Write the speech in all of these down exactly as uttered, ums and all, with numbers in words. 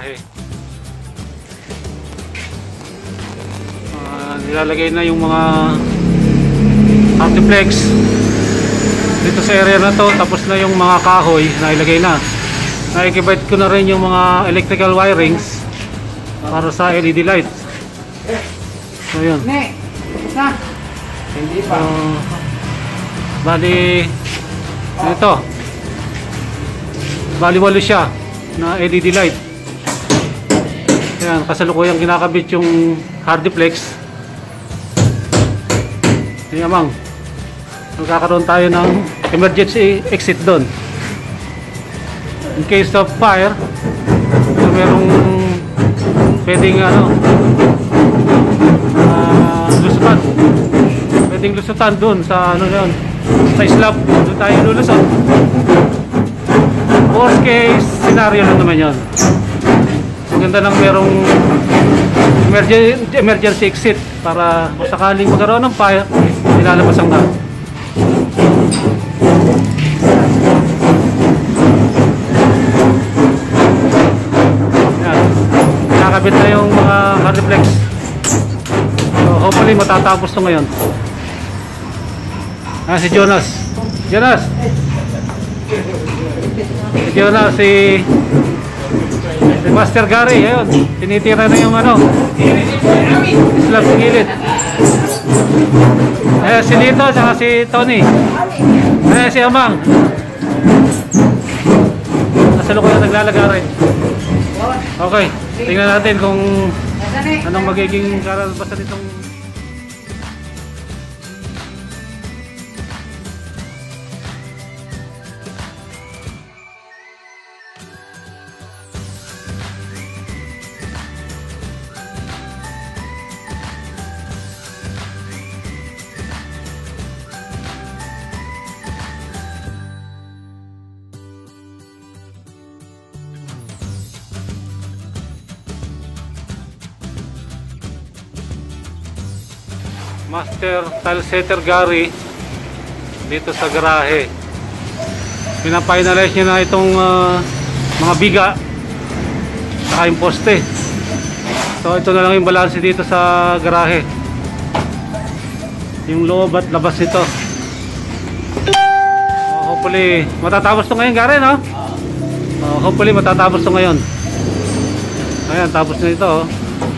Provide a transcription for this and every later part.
garahe. Uh, nilalagay na yung mga multiplex dito sa area na to, tapos na yung mga kahoy na ilagay na. Nakikibite ko na rin yung mga electrical wirings para sa L E D lights. So yun. Hindi pa. Uh, bali ito, bali walo siya na L E D light. Ayan, kasalukuyang kinakabit yung hardiplex. Ayan, Mang, magkakaroon tayo ng emergency exit doon in case of fire. So, merong pwedeng ano, uh, lusutan, pwedeng lusutan doon sa ano yun, sa slab. Doon tayo lulusot. Worst case scenario lang naman yun. Maganda nang merong emergency, emergency exit para kung sakaling magkaroon ng fire, nilalabas ang gamit. Yan, nakakabit na yung mga hardiplex. So hopefully matatapos to ngayon. Ah, si Jonas. Jonas. Si Jonas, si, si Master Gary, ayun, tinitira na yung ano, slab sa gilid. Eh, si Lito, saka si Tony. Eh, si Amang. Kasalukuyan naglalagarin. Okay, tingnan natin kung anong magiging karanasan nitong Master Tile Setter Gary dito sa garahe. Pinafinalize niya na itong uh, mga biga saka yung poste. So ito na lang yung balanse dito sa garahe, yung loob at labas nito. uh, Hopefully matatapos to ngayon, Gary, no? Uh, hopefully matatapos to ngayon. Ayan, tapos na ito, oh.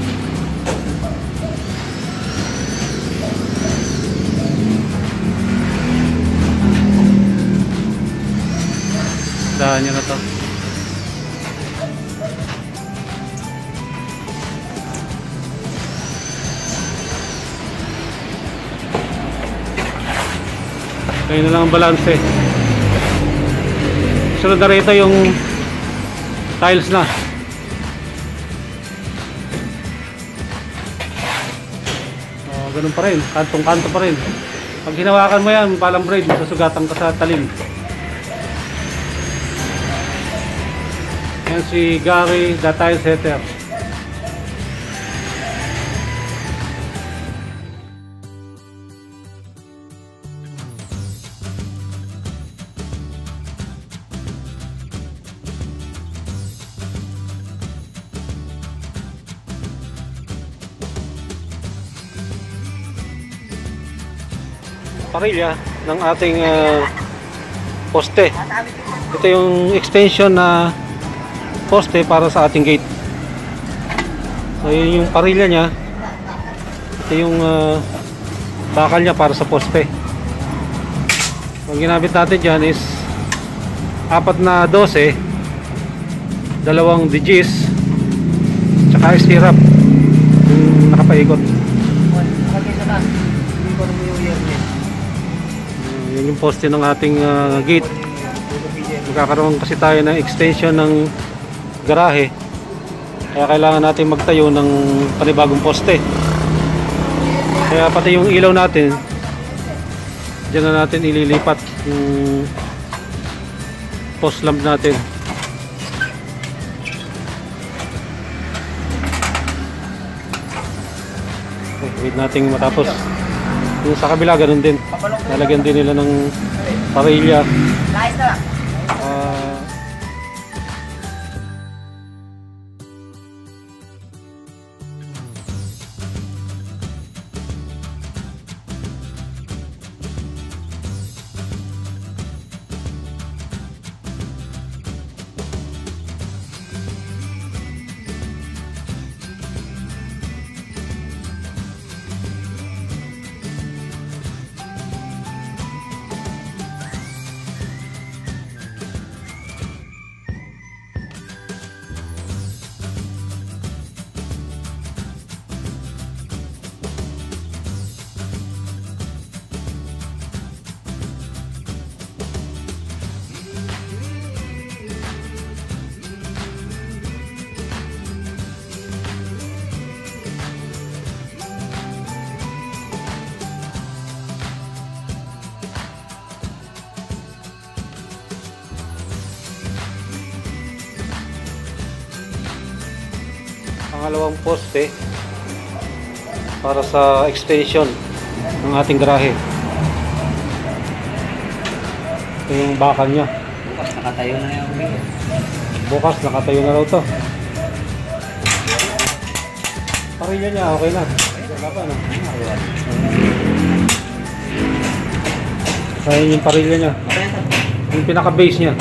Dahan nyo na to. Kaya na lang ang balanse. Sunod na rito yung tiles na. Oh, ganun pa rin, kantong kanto pa rin. Pag hinawakan mo yan, palang braid, masasugatan ka sa talim. Yan si Gary, the Tile Setter. Parilya ng ating uh, poste. Ito yung extension na poste para sa ating gate. So yun yung parilya nya. Ito yung uh, bakal nya para sa poste. Ang ginamit natin dyan is apat na dose, dalawang digis, tsaka stirrup yung nakapaikot. Yun yung poste ng ating uh, gate. Magkakaroon kasi tayo ng extension ng garahe, kaya kailangan natin magtayo ng panibagong poste. Kaya pati yung ilaw natin dyan na natin ililipat yung post lamp natin. Okay, wait natin matapos. Yung sa kabila ganun din, lalagyan din nila ng parilya. uh, pangalawang poste para sa extension ng ating garahe. Ito yung bakal nya. Bukas nakatayo na yung ulit. Bukas nakatayo na raw to. Parilya niya okay na. Wala pa na. Kaya yung parilya niya. Yung pinaka base niya.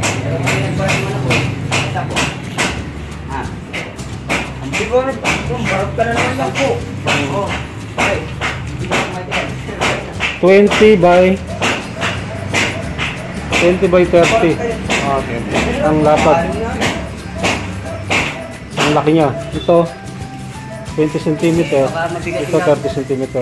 Siguro, barap ka na naman lang po. twenty by twenty by thirty. Okay. Ang lapad. Ang laki niya. Ito twenty centimeter. Ito thirty centimeter.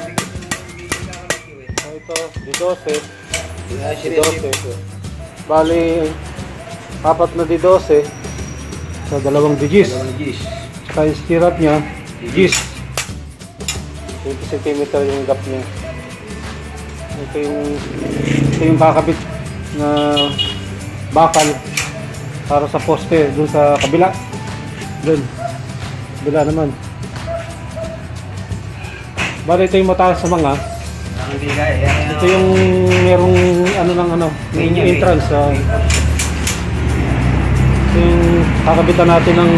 So, ito di twelve. Di twelve. Bali apat na di twelve. So dalawang digis. Saka yung stirrup niya, gis. twenty centimeter yung gap niya. Ito yung, ito yung kakabit na bakal para sa poste dun sa kabila. Dun. Kabila naman. Bali ito yung mataas sa mga. Ito yung merong ano ng ano, yung entrance. Uh, ito yung kakabitan natin ng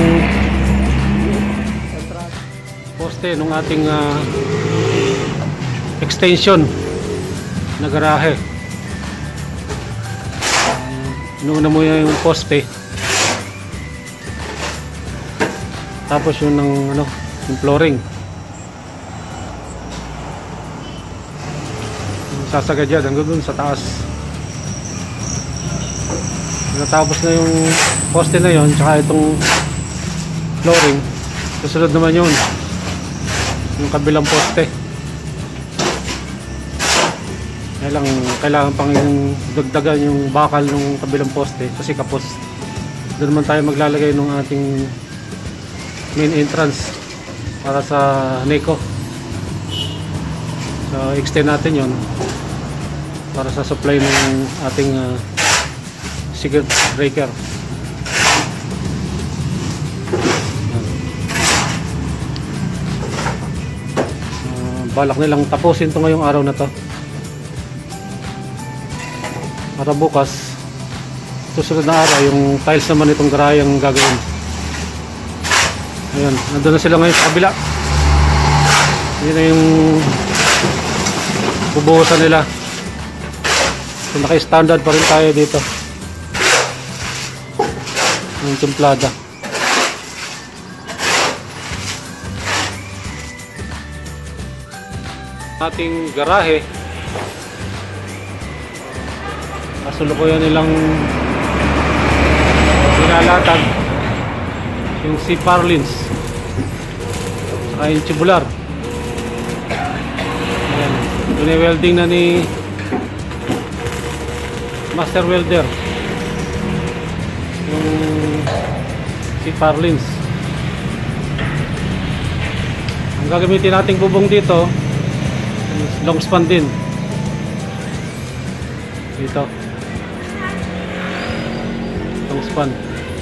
poste nung ating uh, extension na garahe. Inuuna mo yung poste, tapos yung ng ano, yung flooring. Yung sasagad yan hanggang dun sa taas. Natapos na yung poste na yon, tsaka itong flooring. Susunod naman yun yung kabilang poste. Kailang, kailangan pang yung dagdagan yung bakal ng kabilang poste kasi kapos. Doon naman tayo maglalagay ng ating main entrance para sa Neko. So extend natin yon para sa supply ng ating uh, circuit breaker. Balak nilang tapusin to ngayong araw na to para bukas susunod na araw yung tiles naman itong garahe ang gagawin. Ayan, nandun na sila ngayon sa kabila. Yun na yung bubuhusan nila. So, naka-standard pa rin tayo dito yung templada. Ating garahe, kasulukuyan nilang nilalatag yung si Parlins saka yung tubular. Ayan, pine-welding na ni master welder yung si Parlins. Ang gagamitin nating bubong dito long span din dito, long span,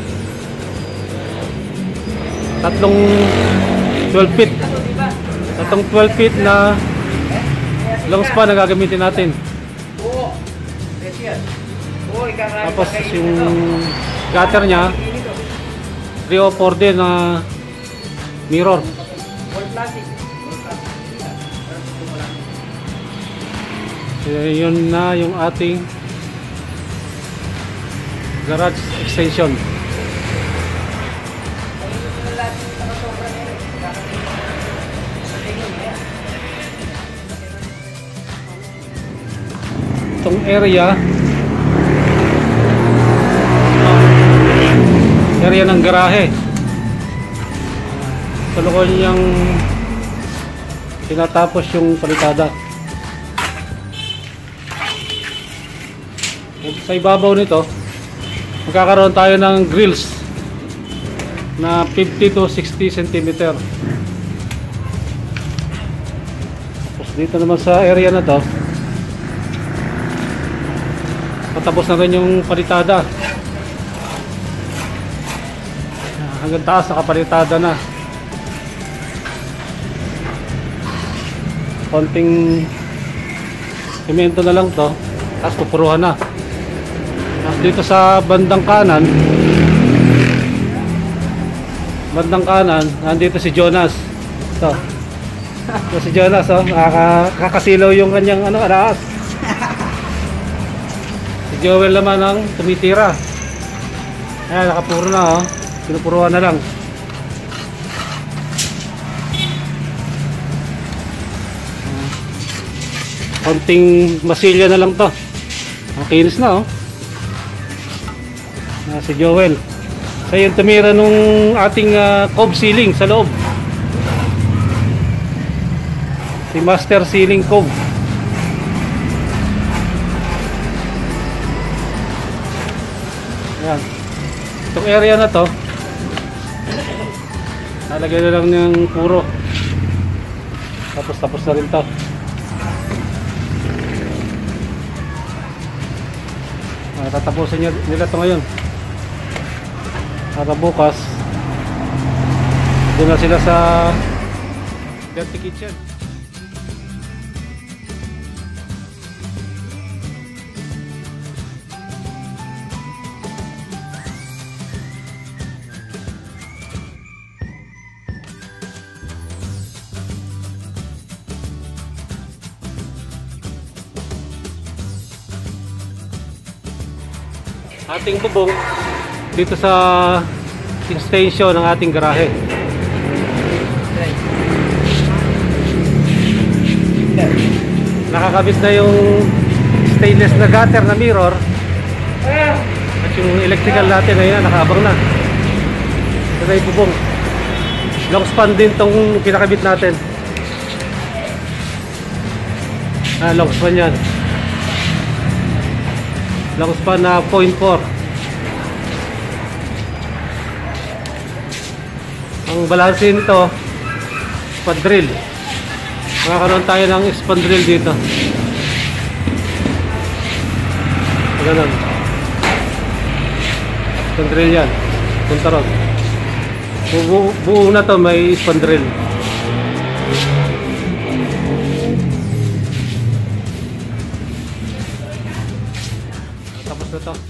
tatlong twelve feet, tatlong twelve feet na long span na gagamitin natin. Tapos yung gutter nya three oh four din na mirror. Yun na yung ating garage extension. Itong area area ng garahe, tulungan niyang tinatapos yung palitada. Sa ibabaw nito magkakaroon tayo ng grills na fifty to sixty centimeter. Tapos dito naman sa area na to patapos na rin yung palitada. Hanggang taas nakapalitada na. konting semento na lang to, tapos pupuruhan na. Tapos dito sa bandang kanan, bandang kanan, nandito si Jonas. Ito. Ito si Jonas, oh. Nakaka kakasilaw yung kanyang ano, alaas. Si Joel naman ang tumitira. Ayan, nakapuro na, oh. Pinupuruhan na lang. Konting masilya na lang to. Ang kinis na, oh. Ah, si Joel. Siya yung tumira nung ating uh, cove ceiling sa loob. Si Master Ceiling Cove. Ayan. Itong area na to, nalagay na lang ng puro. Tapos tapos na rin to. Ah, tatapusin nila, nila to ngayon. Para bukas doon na sila sa dirty kitchen. Ating bubong dito sa extension ng ating garahe. Nakakabit na yung stainless na gutter na mirror at yung electrical natin ayun, nakaabang na. Ito na yung bubong. Long span din tong pinakabit natin. Ah, long span yan. Long span na zero point four. Ang balanse nito, spandrel. Makakaroon tayo ng spandrel dito. Ganun. Spandrel yan. Punta ron. Bu buo na to may spandrel. Tapos na to.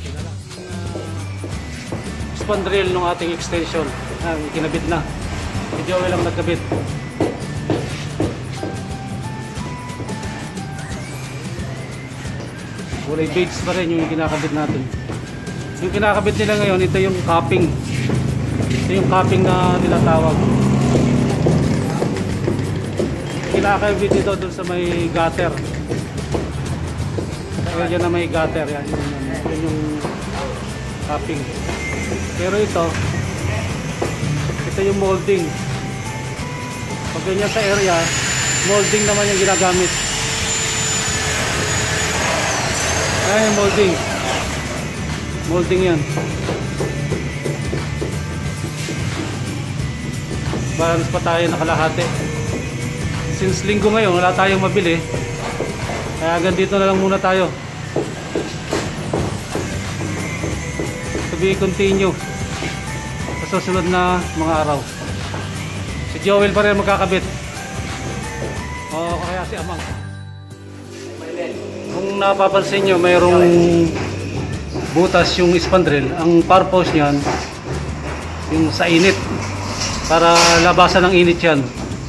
Spandrel ng ating extension. Ang kinabit na. Si Joel lang nagkabit. Kulay beige pa rin yung kinakabit natin. Yung kinakabit nila ngayon, ito yung capping. Ito yung capping na tinatawag. Kinakabit ito dun sa may gutter. Kaya dyan na may gutter. Yan, yun, yun yung capping. Pero ito, ito yung molding. Pag ganyan sa area, molding naman yung ginagamit. Ayan yung molding. Molding yan. Balance pa tayo nakalahati. Since linggo ngayon, wala tayong mabili. Kaya hanggang dito na lang muna tayo. To be continue sa susunod na mga araw. Si Joel pa rin magkakabit. O kaya si Amang. Kung napapansin nyo, mayroong butas yung spandrel. Ang purpose niyan, yung sa init. Para labasan ng init yan.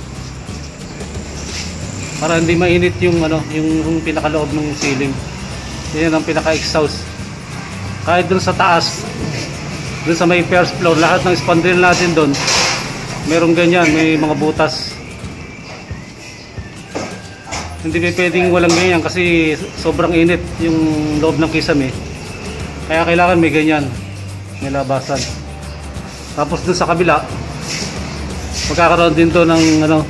Para hindi mainit yung, ano, yung, yung pinakaloob ng ceiling. Yan ang pinaka-exhaust. Kahit dun sa taas, dun sa may first floor, lahat ng spandrel natin dun, merong ganyan, may mga butas. Hindi may pwedeng walang ganyan kasi sobrang init yung loob ng kisame. Kaya kailangan may ganyan, may labasan. Tapos dun sa kabila, magkakaroon din to ng ano,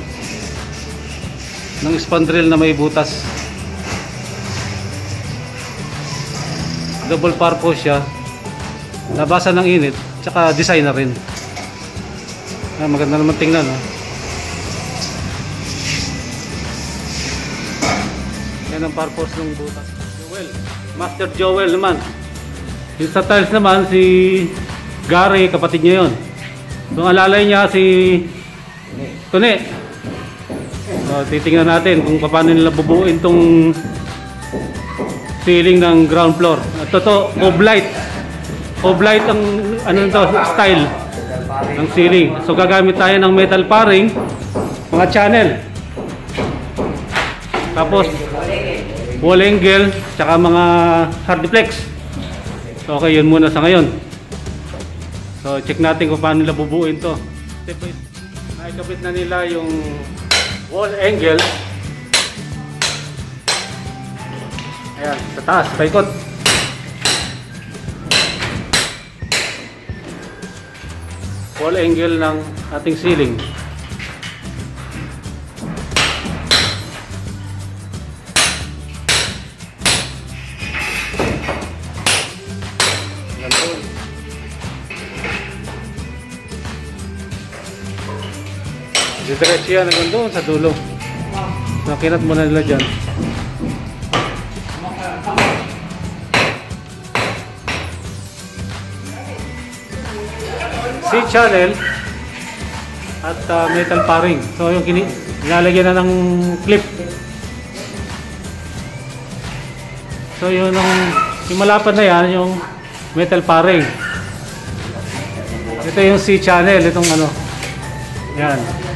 ng spandrel na may butas. Double purpose siya, labasan ng init, tsaka design na rin. Ah, maganda naman tingnan, no? Yan ang purpose ng butas. Joel, Master Joel naman. Yung sa tiles naman, si Gary, kapatid niya yun. Yung alalay niya si Tune. So, titingnan natin kung paano nila bubuuin tong ceiling ng ground floor. Ito to, Oblite. Oblite ang ano to, style ng ceiling. So gagamit tayo ng metal paring, mga channel. Tapos wall angle, tsaka mga hardiplex. So okay, yun muna sa ngayon. So check natin kung paano nila bubuuin to. Naikabit na nila yung wall angle. Ayan, sa taas, paikot. Wall angle ng ating ceiling. Diretso yan hanggang doon sa dulo. Nakinat muna nila dyan. C-channel at uh, metal paring. So yung kini nilalagyan na ng clip. So yun ang yung malapad na yan, yung metal paring. Ito yung C-channel, itong ano. Yan.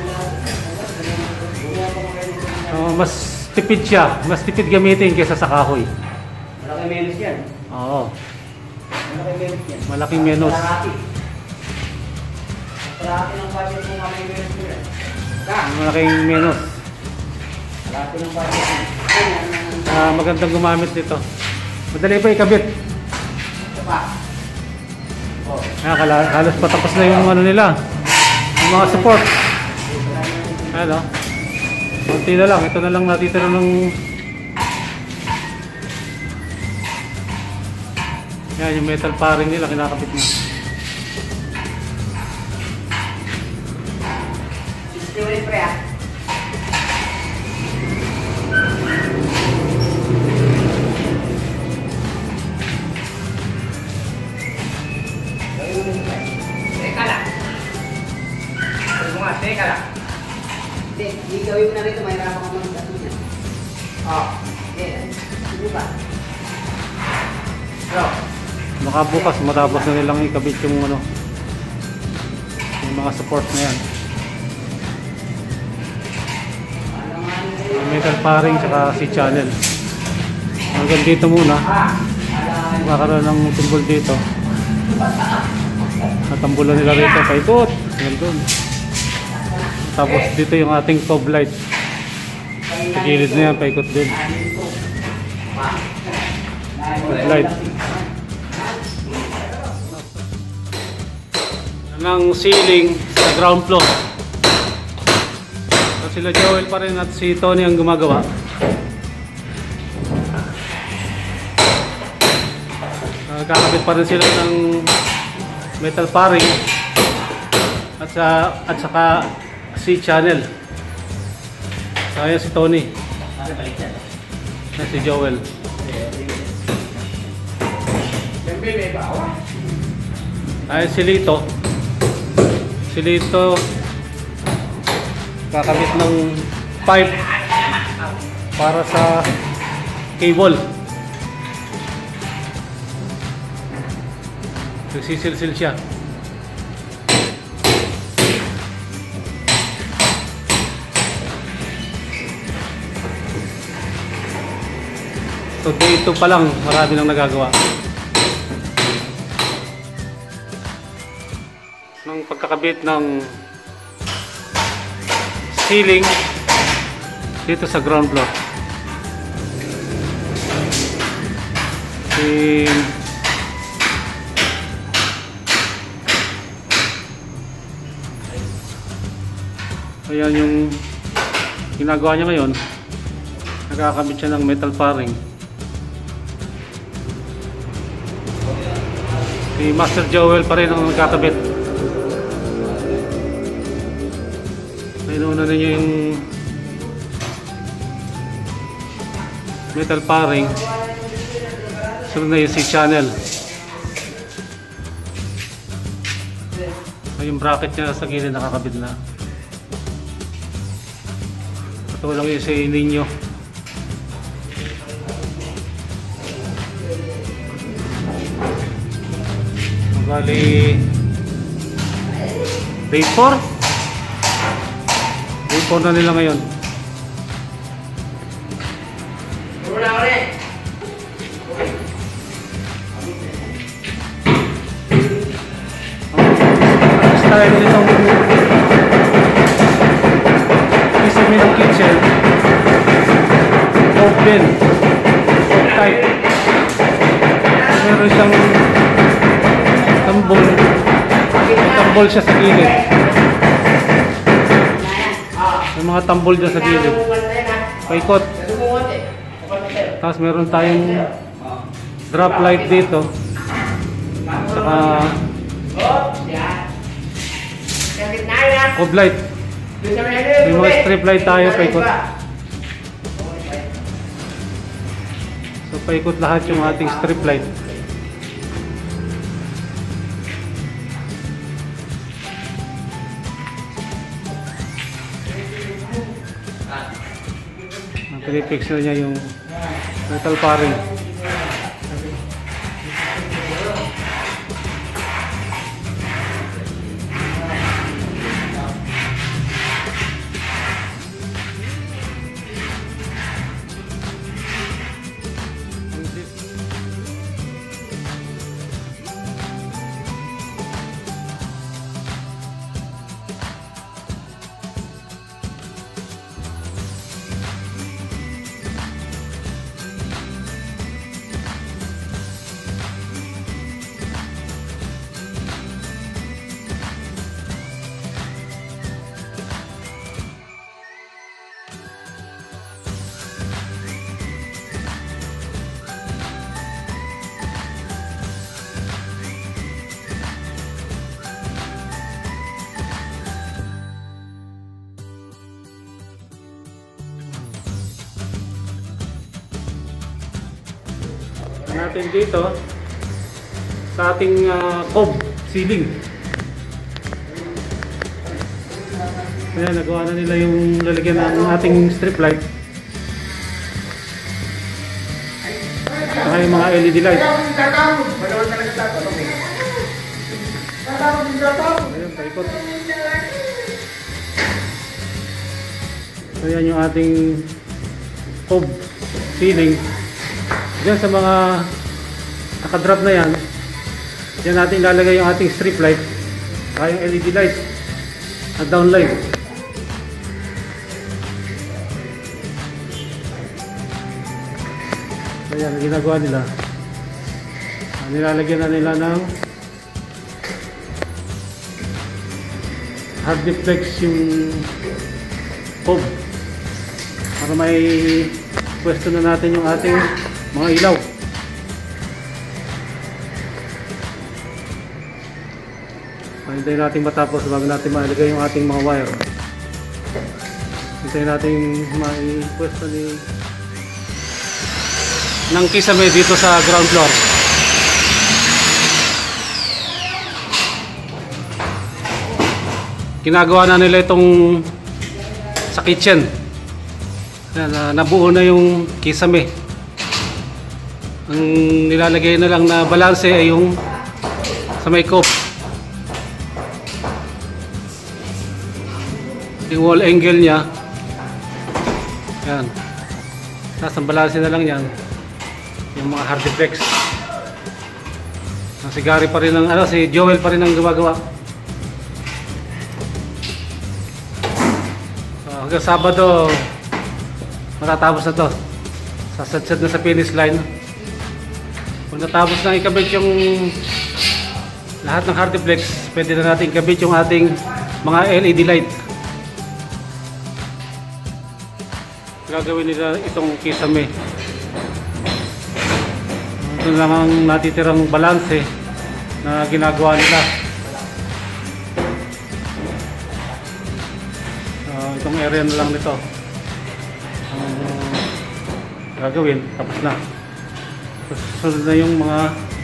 So, mas tipid siya, mas tipid gamitin kaysa sa kahoy. Malaking menos yan. Oo. Malaking menos yan. Malaking menos. Malaki ng budget kung malaking menos yan. Malaking menos. Malaki ng budget. Uh, magandang gumamit nito. Madali pa ikabit. Ito pa. Oh. Ah, kala, halos patapos na yung ano nila. Yung mga support. Ano? Kunti na lang. Ito na lang natitira ng... Yan, yung metal paring nila kinakabit na. Still pre ah. Teka lang. Teka lang. Hindi, hindi gawin mo na rito, mahirapan ka mag-gato niya. Oo. Hindi, hindi ba? Bro. Baka bukas matapos na nilang ikabit yung ano, yung mga support na yan. Yung metal paring tsaka C-channel. Hanggang dito muna. Magkakaroon ng tumbol dito. Natambulan nila rito, paikot. Hanggang doon. Tapos dito yung ating top light. Sa gilid na yan, paikot din. Top light. Yan ang ceiling sa ground floor. So sila Joel pa rin at si Tony ang gumagawa. Nagkakabit pa rin sila ng metal paring at sa at saka C-channel. Kaya si Tony. Na si Joel. Ay si Lito. Si Lito kakabit ng pipe para sa cable. Nagsisilsil siya. So dito pa lang marami nang nagagawa. Ng pagkakabit ng ceiling dito sa ground floor. And ayan yung ginagawa niya ngayon. Nakakabit siya ng metal paring. Si Master Joel pa rin ang nagkakabit. Nainuna ninyo yung metal paring. Sunod na yung C-channel. Yung bracket niya sa gilid nakakabit na. Ito lang yung sa ninyo. Bali day four day four na nila ngayon. Ang style nitong isipin ng kitchen open type, meron siyang tambol, tambol siya sa gilid. May mga tambol dyan sa gilid, paikot. Tapos meron tayong drop light dito, saka cob light. May mga strip light tayo, paikot. So paikot lahat yung ating strip light. Pinipix na niya yung metal paring. Natin dito sa ating uh, cob ceiling. Ayan, nagawa na nila yung lalagyan ng ating strip light. Saka yung mga L E D light. Ayan, paikot. Ayan yung ating cob ceiling. Diyan sa mga nakadrop na yan, diyan natin ilalagay yung ating strip light, saka yung L E D light at downlight. Ayan ang ginagawa nila. Nilalagyan na nila ng hard deflex yung cob para may pwesto na natin yung ating mga ilaw. Hintayin natin matapos bago natin mailagay yung ating mga wire. Hintayin natin maipwesto ni ng kisame dito sa ground floor. Ginagawa na nila itong sa kitchen. Yan, nabuo na yung kisame. Ang nilalagay na lang na balanse ay yung sa may cob. Yung wall angle niya. Yan. Tapos ang balanse na lang yan yung mga hard deflex. Si Gary pa rin ang, ano, si Joel pa rin ang gumagawa. So, hanggang Sabado matatapos na to. Sasadsad na sa finish line. Kung natapos na ikabit yung lahat ng hard deflex, pwede na natin ikabit yung ating mga L E D light. Gagawin nila itong kisame. Ito lang ang natitirang balanse na ginagawa nila. Uh, itong area na lang nito ang uh, gagawin, tapos na. Susunod na yung mga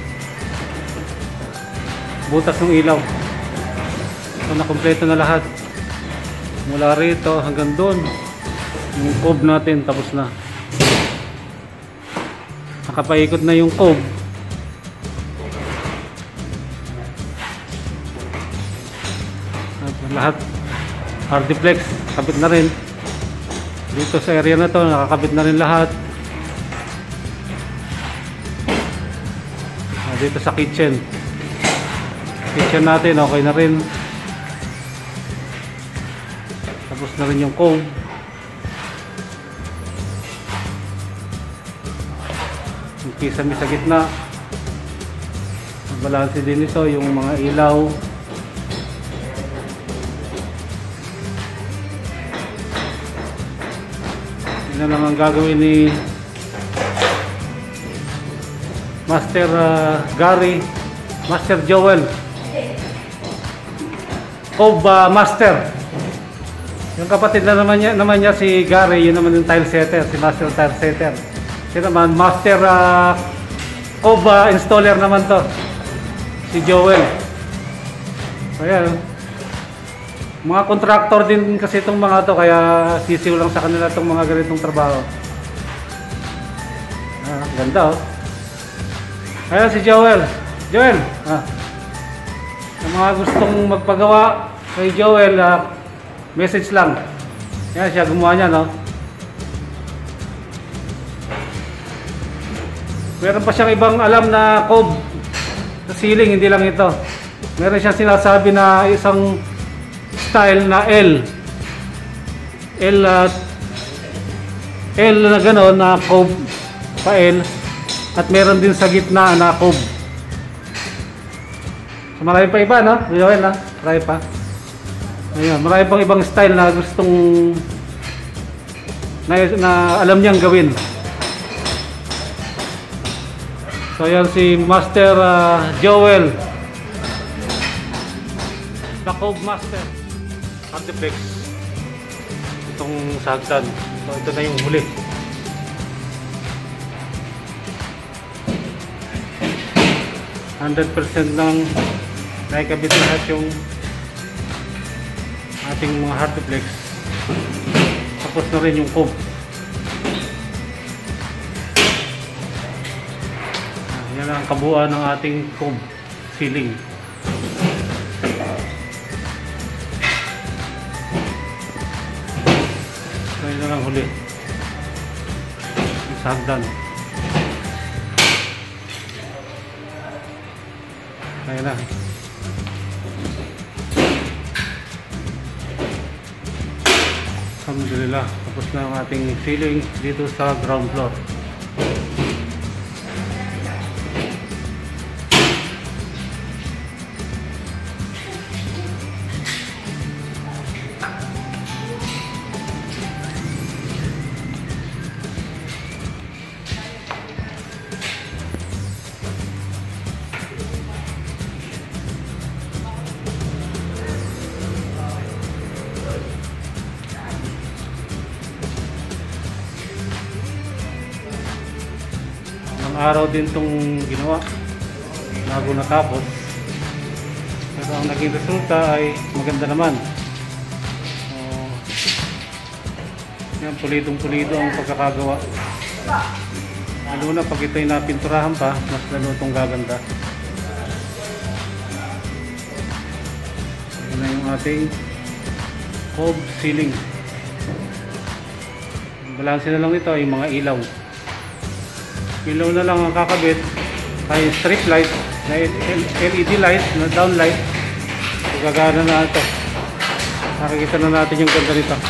butas ng ilaw. So nakumpleto na lahat mula rito hanggang doon. Yung cob natin tapos na. Nakapaikot na yung cob. At lahat Hardiplex kabit na rin. Dito sa area na to nakakabit na rin lahat. Ah, dito sa kitchen. Kitchen natin okay na rin. Tapos na rin yung cob. Yung kisame sa gitna. Balanse din ito yung mga ilaw. Yun na lang ang gagawin ni Master uh, Gary, Master Joel, Cob uh, Master. Yung kapatid na naman niya, naman niya si Gary, yun naman yung tile setter, si Master Tile Setter. Siya naman Master uh, Cob uh, Installer naman to, si Joel. So yan, mga contractor din kasi itong mga to, kaya sisiw lang sa kanila itong mga ganitong trabaho. Ah, ganda oh. Ayan si Joel. Joel, ah. Ang mga gustong magpagawa kay Joel, ah, message lang. Yan siya, gumawa niya, no? Meron pa siyang ibang alam na cob sa ceiling, hindi lang ito. Meron siyang sinasabi na isang style na L. L, uh, L na gano'n, na cob pa L. At meron din sa gitna na cob. So, marami pa iba, no? Joel, no? Marami pa. Ayun, marami pang ibang style na gustong na, na alam niyang gawin. So, yan si Master uh, Joel, the Cob Master. Hardiplex. Itong sagdan. So, ito na yung huli. one hundred percent ng naikabit lahat yung ating mga Hardiplex. Tapos na rin yung cob. Yan ang kabuuan ng ating cob ceiling. So yun na lang huli. Yung sagdan. Ayan na. Alhamdulillah, tapos na ang ating ceiling dito sa ground floor. Araw din itong ginawa bago natapos, pero ang naging resulta ay maganda naman. So, yan, pulidong pulido ang pagkakagawa, lalo na pag ito'y napinturahan pa, mas lalo itong gaganda. Yan na yung ating cob ceiling. Balanse na lang ito yung mga ilaw. Ilaw na lang ang kakabit ay strip light na L E D light na down light. Gagana na ito. Nakikita na natin yung ganda nito.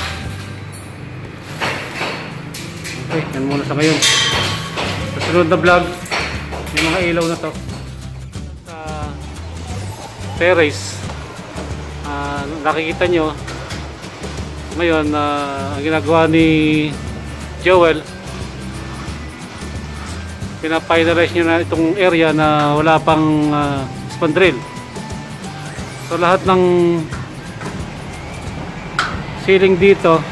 Okay, yan muna sa ngayon. Sa sunod na vlog, yung mga ilaw na to sa terrace, uh, nakikita nyo ngayon na uh, ang ginagawa ni Joel, pina-finalize nyo na itong area na wala pang uh, spandrel. So lahat ng ceiling dito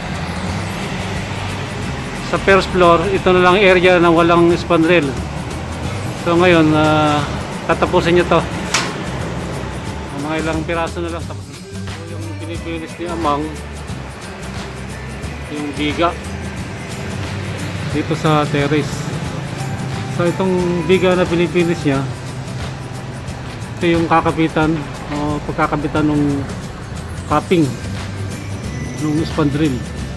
sa first floor, ito na lang area na walang spandrel. So ngayon uh, tatapusin nyo to, mga ilang piraso na lang tapos. So, yung pinipilis ni Amang, yung biga dito sa terrace. So itong biga na pinipinis niya, ito yung kakapitan o pagkakapitan ng capping ng spandrel.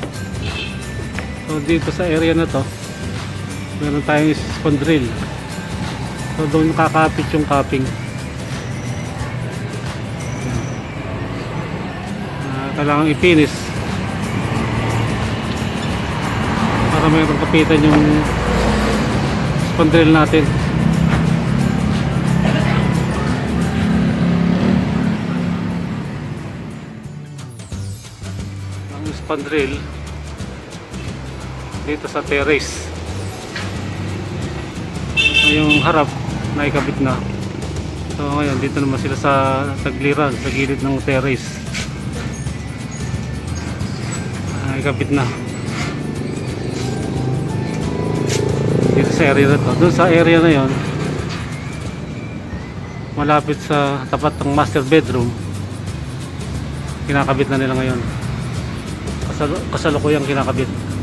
So dito sa area na to meron tayong spandrel. So doon kakapit yung capping. Uh, kailangan ipinis para mayroong kapitan yung spandrel natin. Ang spandrel dito sa terrace, so, yung harap naikabit na. So ngayon dito naman sila sa tagliran, sa gilid ng terrace, naikabit na dito sa area na to. Doon sa area na yon, malapit sa tapat ng master bedroom, kinakabit na nila ngayon. Kasal kasalukuyang kinakabit.